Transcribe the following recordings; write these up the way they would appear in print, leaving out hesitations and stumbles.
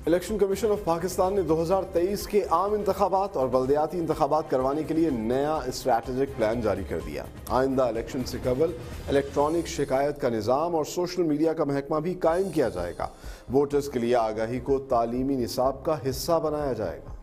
Election commission of Pakistan نے 2023 کے عام انتخابات اور بلدیاتی انتخابات کروانے کے لیے نیا اسٹریٹجک پلان جاری کر دیا۔ آئندہ الیکشن سے قبل الیکٹرانک شکایت کا نظام اور سوشل میڈیا کا محکمہ بھی قائم کیا جائے گا۔ ووٹرز کے لیے آگاہی کو تعلیمی نصاب کا حصہ بنایا جائے گا۔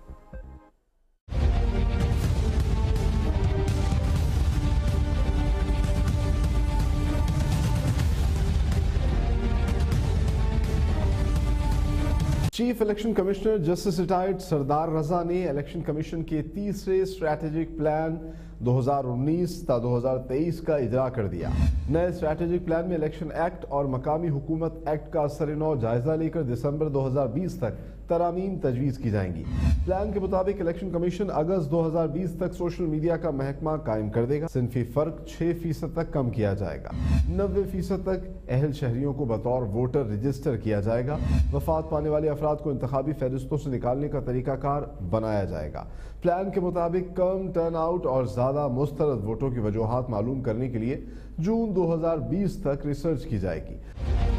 Chief election commissioner justice retired Sardar Raza نے الیکشن کمیشن کے تیسرے اسٹریٹجک پلان 2019 تا 2023 کا اجرا کر دیا۔ نئے اسٹریٹجک پلان میں الیکشن ایکٹ اور مقامی حکومت ایکٹ کا اثر نو جائزہ لے کر دسمبر 2020 تک ترامیم تجویز کی جائیں گی۔ پلان کے مطابق الیکشن کمیشن اگست 2020 تک سوشل میڈیا کا محکمہ قائم کر دے گا۔ صنفی فرق 6% تک کم کیا جائے گا۔ 90% تک اہل شہریوں کو بطور ووٹر رجسٹر کیا جائے گا۔ وفات پانے والے افراد کو انتخابی فہرستوں سے نکالنے کا طریقہ کار بنایا جائے گا۔ پلان کے مطابق کم ٹرن آؤٹ اور زیادہ مسترد ووٹوں کی وجوہات معلوم کرنے کے لیے جون 2020 تک ریسرچ کی جائے گی۔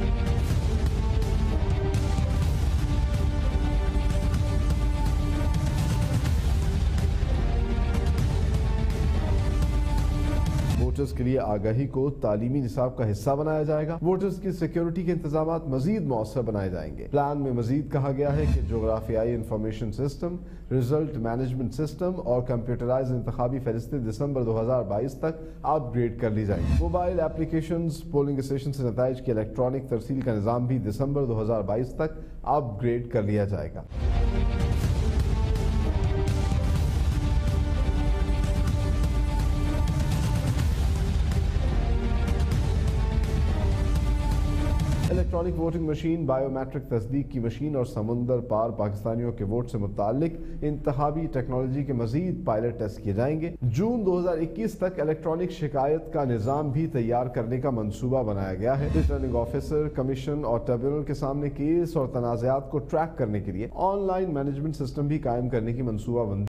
ووٹرز کے لیے آگاہی کو تعلیمی نصاب کا حصہ بنایا جائے گا۔ ووٹرز کی سیکیورٹی کے انتظامات مزید مؤثر بنائے جائیں گے۔ پلان میں مزید کہا گیا ہے کہ جغرافیائی information system, result management system اور کمپیوٹرائز انتخابی فہرستیں دسمبر 2022 تک اپ گریڈ کر لی جائیں گی۔ موبائل اپلیکیشنز، پولنگ اسٹیشن سے نتائج کی الیکٹرانک ترسیل کا نظام بھی دسمبر 2022 تک اپ گریڈ کر لیا جائے گا۔ Electronic voting machine, biometric تصدیق کی مشین اور سمندر پار پاکستانیوں کے ووٹ سے متعلق انتخابی ٹیکنالوجی کے مزید پائلٹ ٹیسٹ کیے جائیں گے۔ جون 2021 تک الیکٹرانک شکایت کا نظام بھی تیار کرنے کا منصوبہ بنایا گیا ہے۔ ریٹرننگ آفیسر، کمیشن اور ٹریبیونل کے سامنے کیس اور تنازعات کو ٹریک کرنے کے لیے آن لائن مینجمنٹ سسٹم بھی قائم کرنے کی منصوبہ بندی